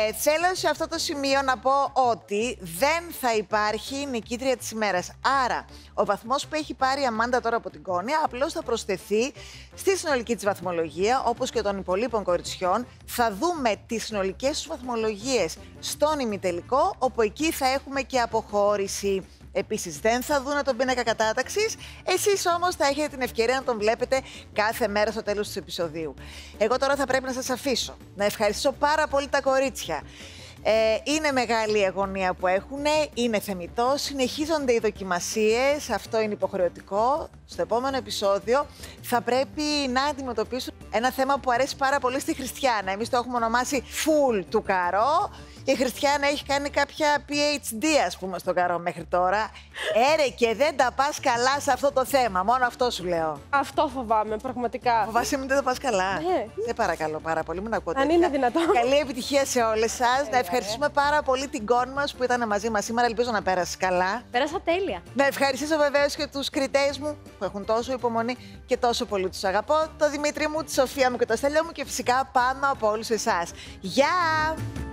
Θέλω σε αυτό το σημείο να πω ότι δεν θα υπάρχει νικήτρια της ημέρας. Άρα, ο βαθμός που έχει πάρει η Αμάντα τώρα από την Κόνια απλώς θα προσθεθεί στη συνολική της βαθμολογία, όπως και των υπολείπων κοριτσιών. Θα δούμε τις συνολικές τους βαθμολογίες στον ημιτελικό, όπου εκεί θα έχουμε και αποχώρηση. Επίσης, δεν θα δούνε τον πίνακα κατάταξης. Εσείς όμως θα έχετε την ευκαιρία να τον βλέπετε κάθε μέρα στο τέλος του επεισοδίου. Εγώ τώρα θα πρέπει να σας αφήσω. Να ευχαριστήσω πάρα πολύ τα κορίτσια. Είναι μεγάλη η αγωνία που έχουν, είναι θεμιτό, συνεχίζονται οι δοκιμασίες, αυτό είναι υποχρεωτικό. Στο επόμενο επεισόδιο θα πρέπει να αντιμετωπίσουν ένα θέμα που αρέσει πάρα πολύ στη Χριστιάνα. Εμείς το έχουμε ονομάσει full του Καρό. Η Χριστιάνα έχει κάνει κάποια PhD, ας πούμε, στον Καρό μέχρι τώρα. Έρε και δεν τα πας καλά σε αυτό το θέμα, μόνο αυτό σου λέω. Αυτό φοβάμαι, πραγματικά. Φοβάσαι μην δεν τα πας καλά. Ναι. Σε παρακαλώ πάρα πολύ, μην ακούτε. Αν είναι δυνατόν. Καλή επιτυχία σε όλες σας. Να ευχαριστήσουμε πάρα πολύ την Κόνη μας που ήταν μαζί μας σήμερα. Ελπίζω να πέρασεις καλά. Πέρασα τέλεια. Να ευχαριστήσω βεβαίως και τους κριτές μου που έχουν τόσο υπομονή και τόσο πολύ τους αγαπώ. Το Δημήτρη μου, τη Σοφία μου και το Στέλιο μου και φυσικά πάνω από όλους εσάς. Γεια!